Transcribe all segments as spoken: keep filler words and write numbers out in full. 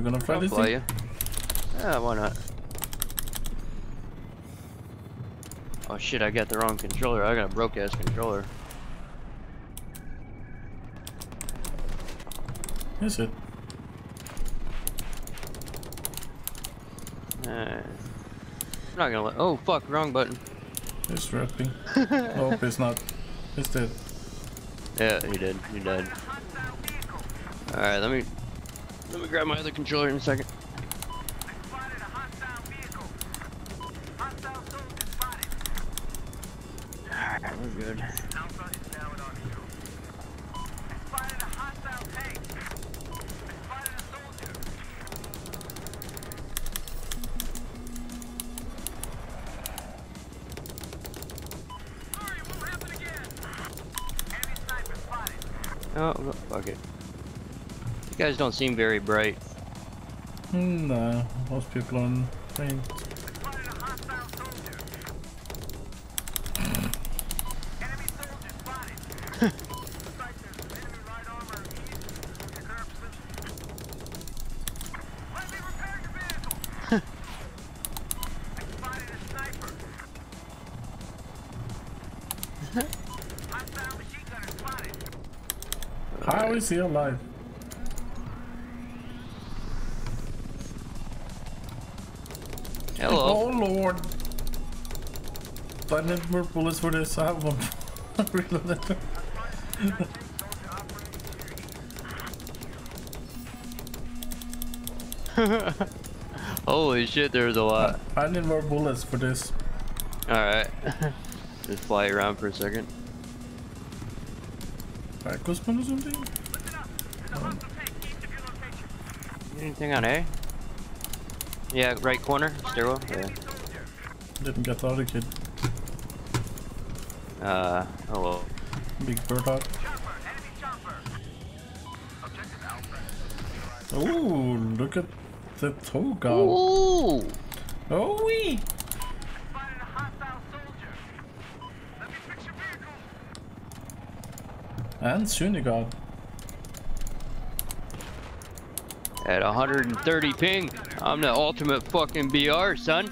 gonna fly I'll this fly thing? you. Yeah, why not? Oh shit, I got the wrong controller. I got a broke ass controller. Is it? Uh, I'm not gonna let. Oh fuck, wrong button. It's rapping. Nope, it's not. It's dead. Yeah, he did. He died. Alright, let me let me grab my other controller in a second. Alright, we're good. Oh, fuck it. You guys don't seem very bright. Mm, nah, most people on train. How is he alive? Hello. Oh lord! I need more bullets for this. I have one. Reloaded. Holy shit, there's a lot. I need more bullets for this. Alright. Just fly around for a second. Backwoodsman or something? Um, Anything on A? Yeah, right corner, stairwell. Yeah. didn't get the other kid. Uh, oh well. Big bird hot. Ooh, look at the toe gun. Ooh! Oh wee! And Sunigal. At one hundred thirty ping, I'm the ultimate fucking B R, son.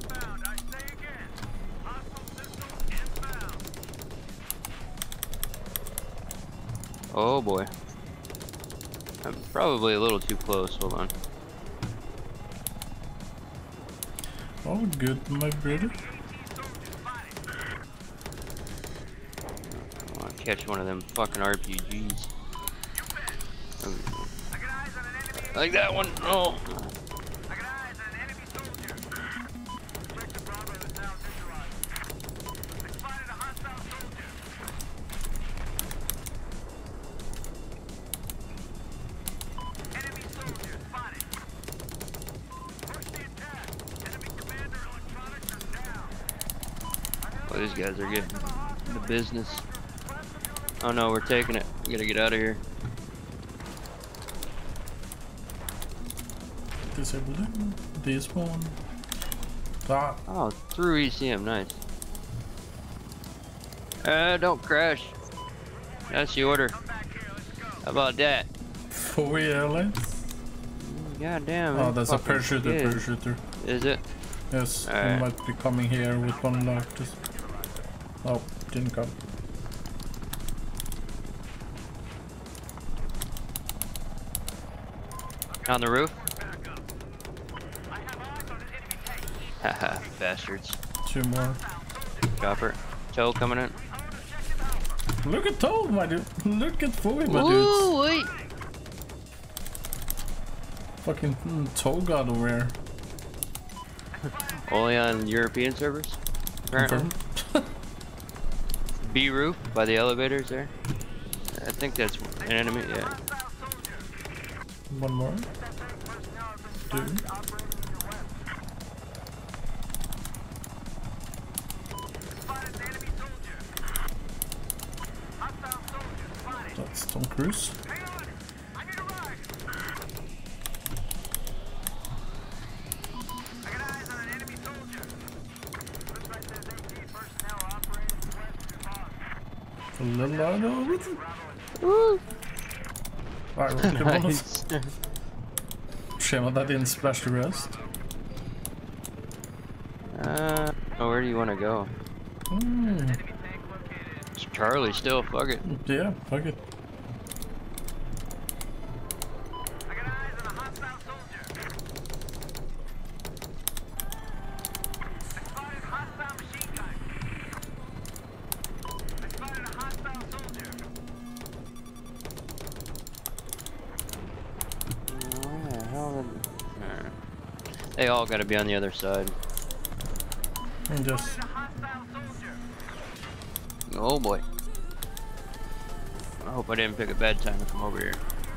Oh boy. I'm probably a little too close, hold on. Oh, good, my brother. I want to catch one of them fucking R P Gs. Like that one. Oh. Oh, these guys are getting the business. Oh no, we're taking it. We gotta get out of here. Disable him. This one. Ah. Oh, through E C M, nice. Uh, don't crash. That's the order. How about that? Four airlines. God damn. Oh, that's a parachuter, kid. parachuter. Is it? Yes, All he right. might be coming here with one left. Just... Oh, didn't come. On the roof? Haha, bastards. Two more. Chopper. Toe coming in. Look at Toe, my dude. Look at Foey, my Ooh, dudes. wait. Fucking mm, Toe god over here. Only on European servers? Apparently. Confirmed. B roof by the elevators there. I think that's an enemy, yeah. One more. Two. That's Tom Cruise. A little out of everything. Woo! Alright, we'll Nice. Shame that didn't splash the rest. Uh, oh, where do you want to go? Mm. It's Charlie still, fuck it. Yeah, fuck it. They all gotta be on the other side. And just Oh boy. I hope I didn't pick a bad time to come over here.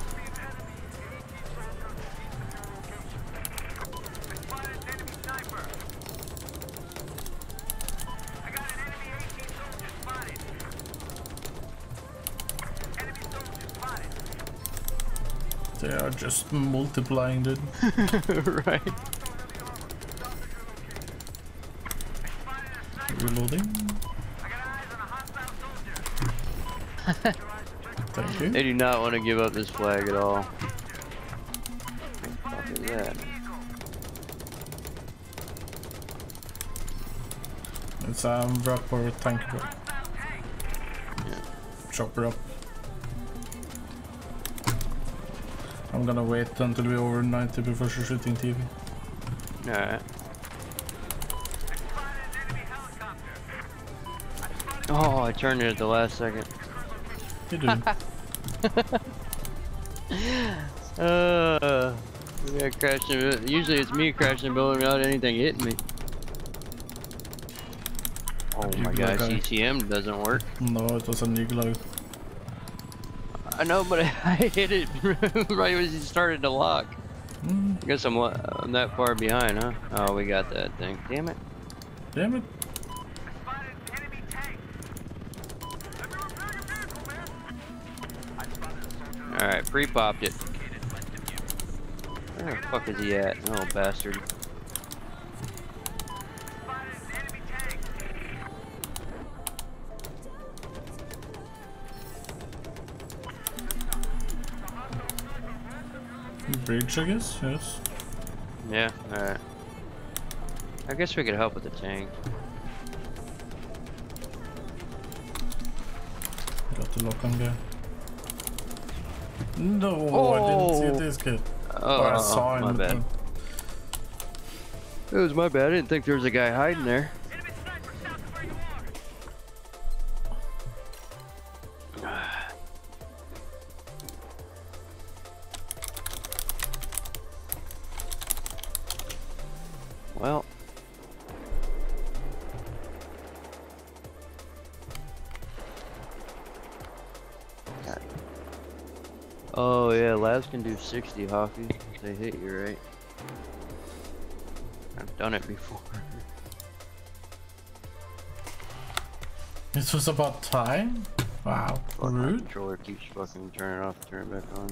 they are just multiplying, dude. Right. Reloading. Thank you. They do not want to give up this flag at all. What the fuck is that? It's a um, wrap or a tank drop. Yeah. Chopper up. I'm gonna wait until we're over ninety before shooting T V. Alright. Oh, I turned it at the last second. You do. uh, we got crashed in, usually it's me crashing the building without anything hitting me. Oh my god, C T M doesn't work. No, it was a new glow. I know, but I, I hit it right as he started to lock. Mm. I guess I'm, I'm that far behind, huh? Oh, we got that thing. Damn it. Damn it. Alright, pre-popped it. Where the fuck is he at? Oh, bastard. Bridge, I guess? Yes. Yeah, alright. I guess we could help with the tank. Got the lock on there. No, Oh. I didn't see this kid. Oh, Or I saw my him. bad. It was my bad. I didn't think there was a guy hiding there. Well. Oh yeah, labs can do sixty, Hoffy. They hit you, right? I've done it before. This was about time? Wow. Fuck, my Rude. controller keeps fucking turning off, turning back on.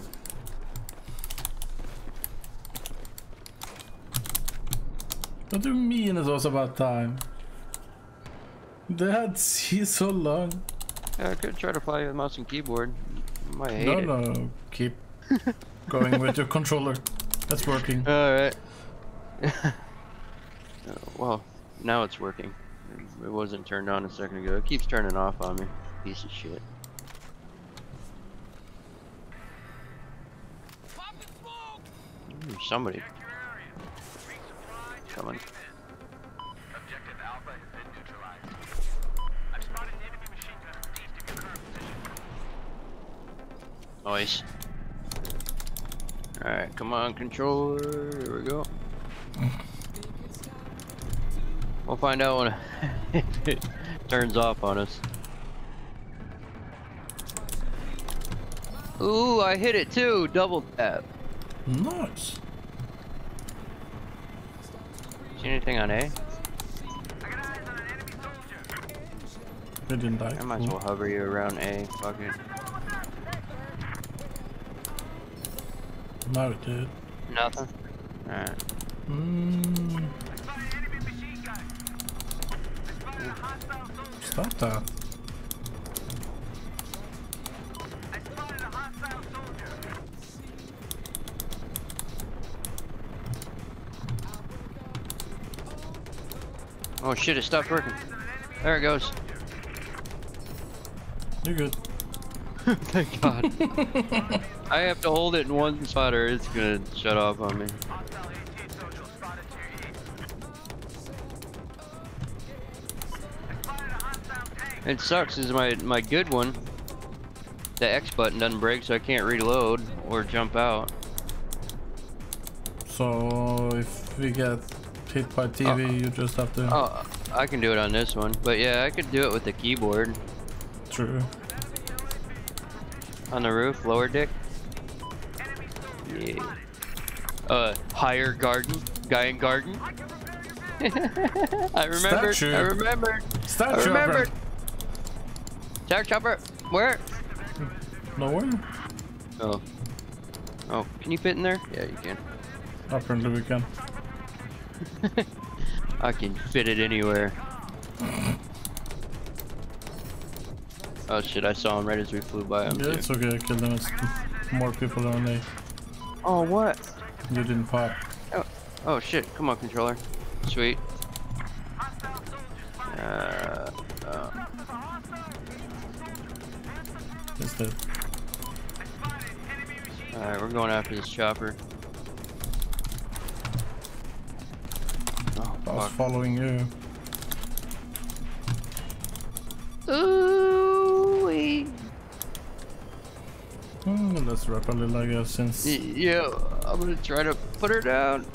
What do you mean it was about time? They had C so long. Yeah, I could try to play with mouse and keyboard. I might hate No, it. no, keep going with your controller. That's working. Alright. uh, well, now it's working. It wasn't turned on a second ago. It keeps turning off on me. Piece of shit. Ooh, somebody. Coming. Nice. Alright, come on, controller. Here we go. We'll find out when it turns off on us. Ooh, I hit it too. Double tap. Nice. See anything on A? They didn't die. I might as well hover you around A. Fuck it. No, it did. Nothing? Alright. Mm. Stop that. Oh shit, it stopped working. There it goes. You're good. Thank God. I have to hold it in one spot or it's gonna shut off on me. It sucks is my my good one. The X button doesn't break, so I can't reload or jump out. So if we get hit by T V, Oh. you just have to. Oh, I can do it on this one, but yeah, I could do it with the keyboard. True. On the roof, lower deck. Yeah. Uh, higher garden, guy in garden. I remembered. Statue. I remembered. Statue. I remembered. Jack Chopper, where? Nowhere. Oh. Oh, can you fit in there? Yeah, you can. Apparently we can. I can fit it anywhere. Oh shit, I saw him right as we flew by him. Yeah, too. it's okay. I killed them. It's more people than they. Oh, what? You didn't fight. Oh, oh shit, come on, controller. Sweet. Uh, uh, It's dead. Alright, we're going after this chopper. Oh, I was fuck. following you. Ooh, wee. Hmm, let's rap a little, I guess, since. Y- Yeah, I'm gonna try to put her down.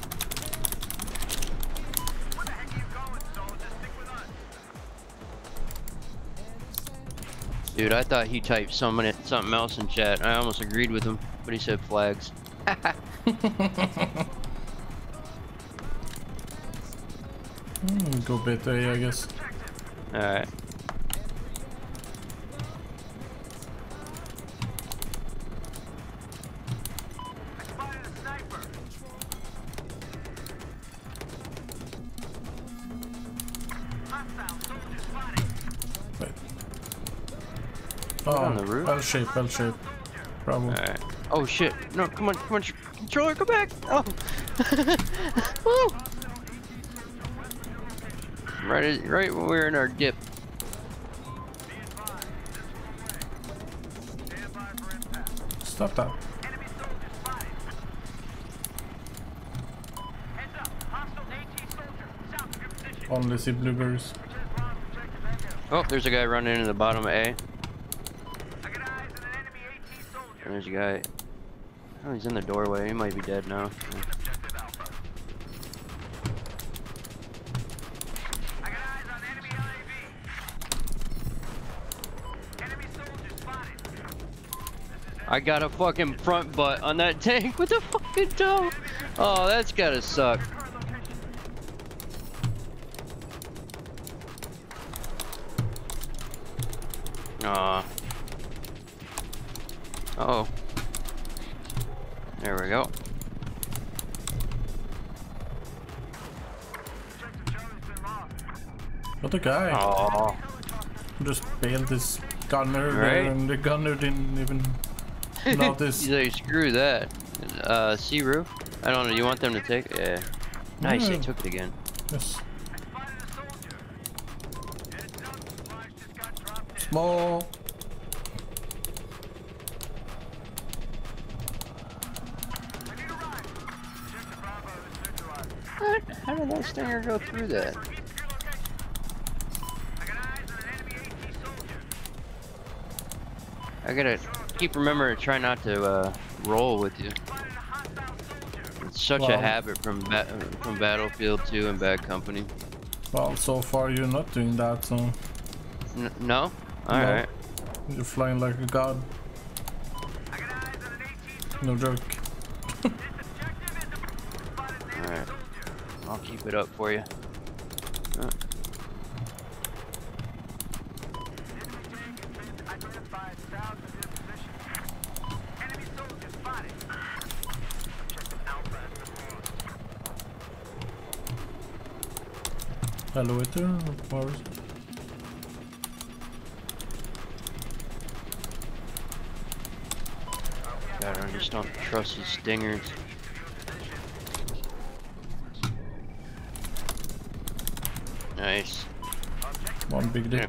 Dude, I thought he typed something, something else in chat. I almost agreed with him, but he said flags. Hmm, go bit A, I guess. Alright. Wait. on Oh, the roof? L shape, L shape. Bravo. Alright. Oh shit. No, come on, come on, controller, come back! Oh! Woo! Right, as- right when we're in our dip. Stop that. Only see blueberries. Oh, there's a guy running into the bottom of A. And there's a guy. Oh, he's in the doorway. He might be dead now. I got a fucking front butt on that tank with a fucking toe. Oh, that's gotta suck. Aw. Uh-oh. There we go. What a guy. Aw. Just bailed his gunner there, Right. and the gunner didn't even notice. He's like, screw that. Uh, sea roof? I don't know, you want them to take it? Yeah. Nice, they Yeah. took it again. Yes. Small. What? How did that stinger go through that? I gotta keep remembering to try not to uh, roll with you. It's such a Well- habit from ba from Battlefield two and Bad Company. Well, so far you're not doing that, so N no? Alright. you're flying like a god. No joke. Alright. I'll keep it up for you. Uh. Elevator, or is it? God, I just don't trust these stingers. Nice. One big dick.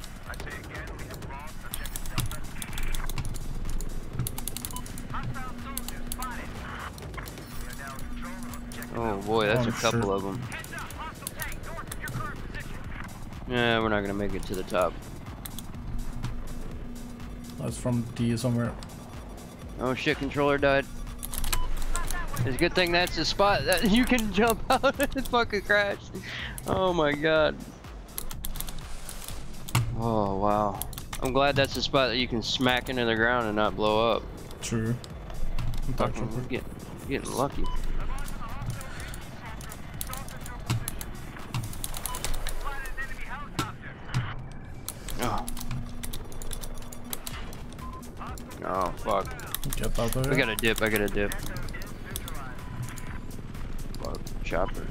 Oh boy, that's Oh, a couple sure. of them. Yeah, we're not gonna make it to the top. That's from D somewhere. Oh shit, controller died. It's a good thing that's a spot that you can jump out and fucking crash. Oh my god. Oh wow. I'm glad that's the spot that you can smack into the ground and not blow up. True. Fucking we're getting, getting lucky. Oh. Oh fuck. Get out of here. I gotta dip, I gotta dip. Fuck, chopper.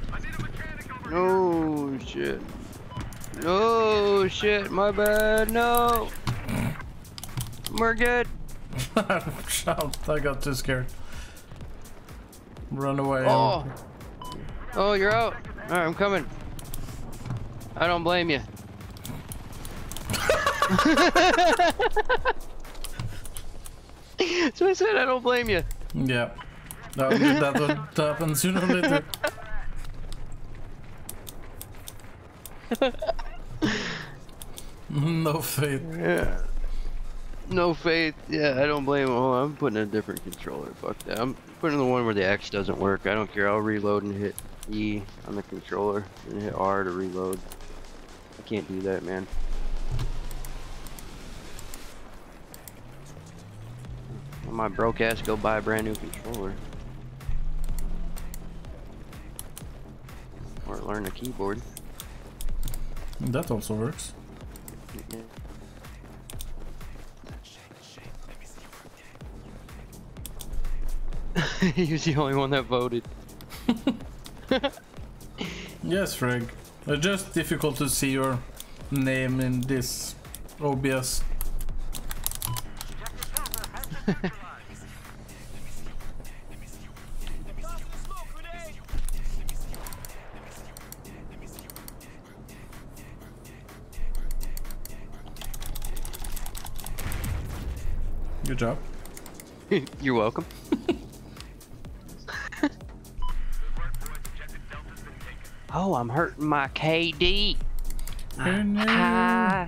No shit. No shit, my bad, no. We're good. Shout, I got too scared. Run away. Oh. Oh, you're out. Alright, I'm coming. I don't blame you. So I said I don't blame you. Yeah. That would, that would happen sooner or later. No faith. Yeah. No faith. Yeah, I don't blame him. Oh, I'm putting a different controller. Fuck that. I'm putting the one where the X doesn't work. I don't care. I'll reload and hit E on the controller and hit R to reload. I can't do that, man. My broke ass go buy a brand new controller. Or learn a keyboard. That also works. He was the only one that voted. Yes, Freg. It's just difficult to see your name in this O B S. Good job. You're welcome. Oh, I'm hurting my K D. Oh, no. High.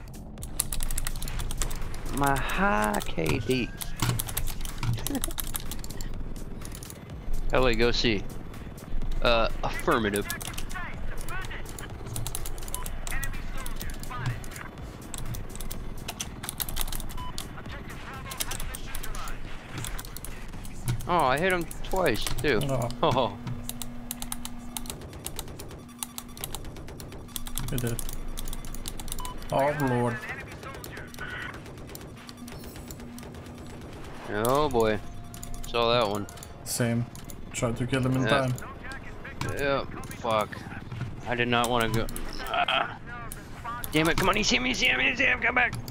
My high K D. Ellie, go see. Uh, affirmative. Oh, I hit him twice too. Oh, Oh. you did. Oh, Lord. Oh boy. Saw that one. Same. Tried to kill him in Yeah. time. Yeah, fuck. I did not want to go. Ah. Damn it, come on, you see me, you see me, you see him, come back.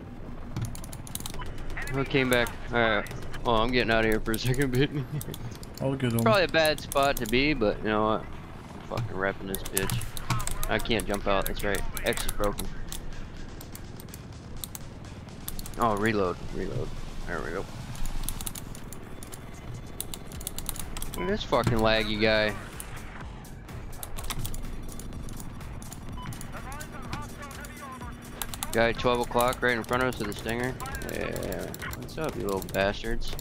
I came back. Alright. Oh, I'm getting out of here for a second bit. All good on. Probably a bad spot to be, but you know what? I'm fucking repping this bitch. I can't jump out, that's right. X is broken. Oh, reload, reload. There we go. Look at this fucking laggy guy. Guy at twelve o'clock right in front of us with the Stinger. Yeah. What's up, you little bastards?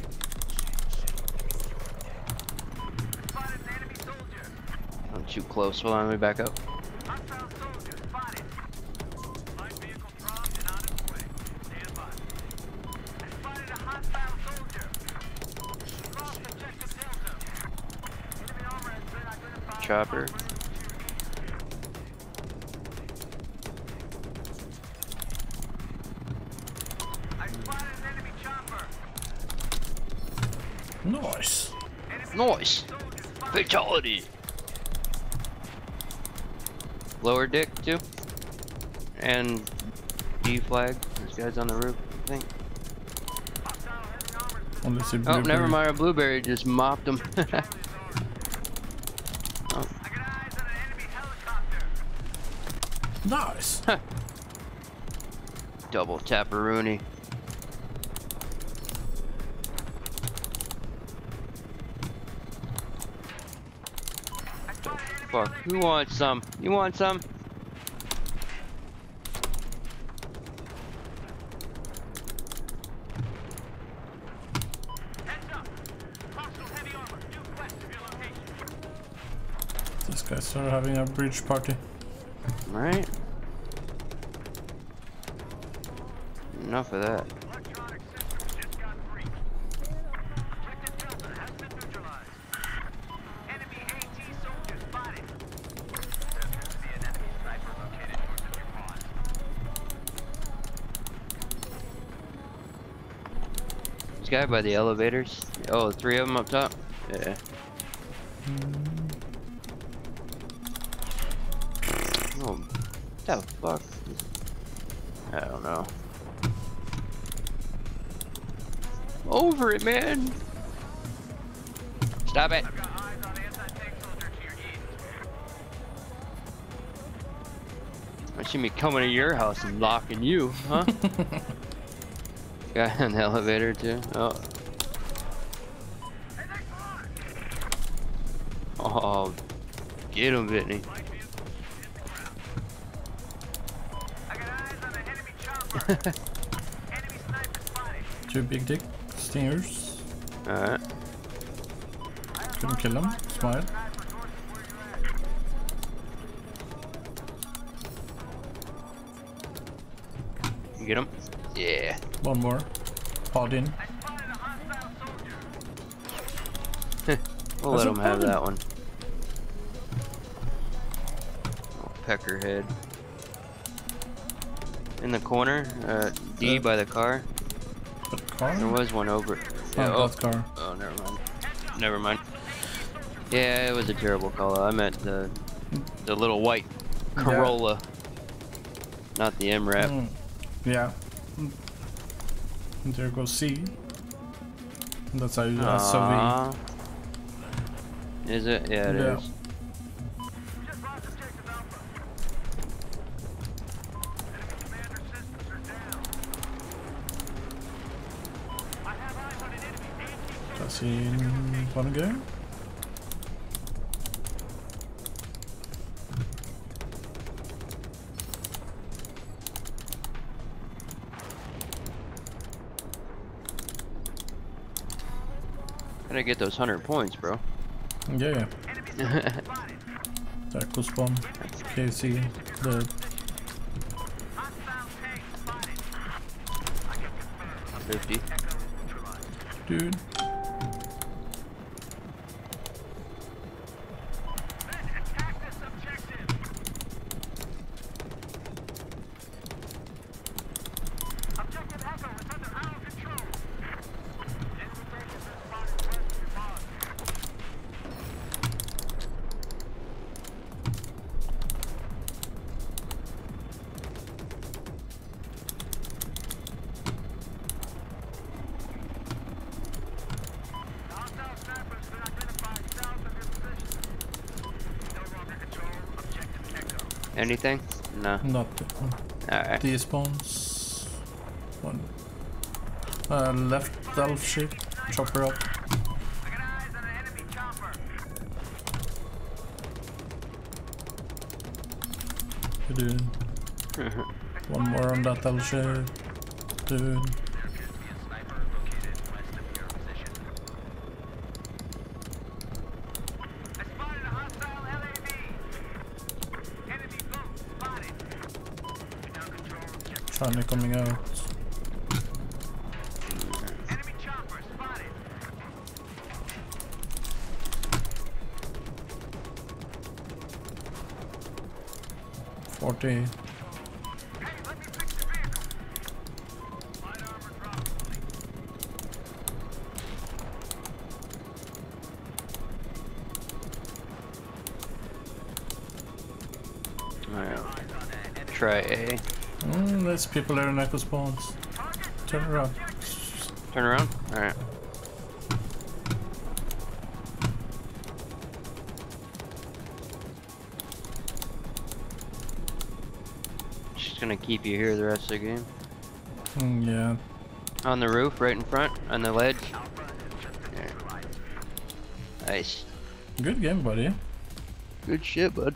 Don't shoot close. Hold on, let me back up. Chopper. Nice. Nice. Fatality. Lower dick too. And D flag. This guy's on the roof, I think. Only see Oh, blueberry. never mind. A blueberry just mopped him. Oh. Nice. Double tapperoonie. Fuck, who wants some? You want some? This guy started having a bridge party. Right? Enough of that. This guy by the elevators. Oh, three of them up top? Yeah. Oh, what the fuck? I don't know. Over it, man! Stop it! I see me coming to your house and locking you, huh? Guy in the elevator too. Oh. Oh, get him, Whitney. Two big dick stingers. Alright. Couldn't kill him. Smile. You get him? Yeah. One more. Pod in. We'll let him have that one. Oh, Peckerhead. In the corner, uh, D Uh, by the car. The car? There was one over. Oh, Yeah, oh, that car. oh, never mind. Never mind. Yeah, it was a terrible call. I meant the the little white Corolla, not the M RAP. Mm. Yeah. Mm. And there goes C. That's how you S O Aww. Is it? Yeah, it Yeah. is. Does he wanna go? Gotta get those hundred points, bro. Yeah, yeah. Echo spawn. K C. The Fifty. dude. Anything? No. Not the one. Alright. D spawns. One. Uh, left elf ship. Chopper up. Dude. One more on that elf ship. Dude. Finally coming out. Forty. Alright. Try A. Mm, there's people there in echo spawns. Turn around. Turn around? Alright. just gonna keep you here the rest of the game. Mm, yeah. On the roof, right in front, on the ledge. There. Nice. Good game, buddy. Good shit, bud.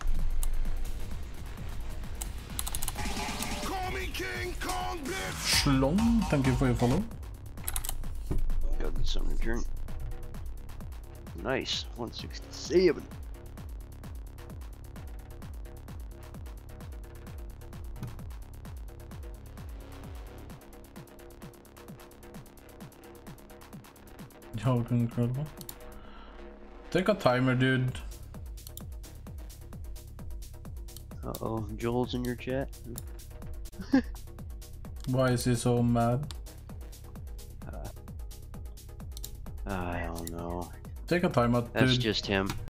Call me King Kong, bitch. Shlong, thank you for your follow. Go get something to drink. Nice. one sixty-seven. Yo, incredible. Take a timer, dude. Uh oh, Joel's in your chat. Why is he so mad? I don't know. Take a timeout, That's dude. just him.